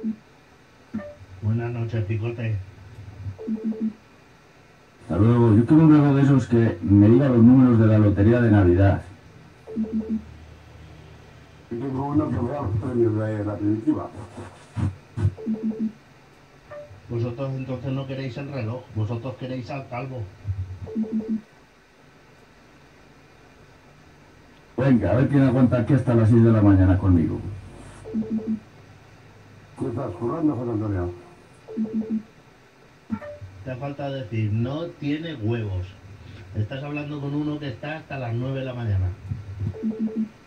Buenas noches, Picote. Hasta luego. Yo quiero un juego de esos que me diga los números de la lotería de Navidad. Y tengo uno que me da los premios de la primitiva. Vosotros entonces no queréis el reloj, vosotros queréis al calvo. Venga, a ver quién aguanta aquí hasta las 6 de la mañana conmigo. ¿Qué estás currando, José Antonio? Te falta decir, no tiene huevos. Estás hablando con uno que está hasta las 9 de la mañana.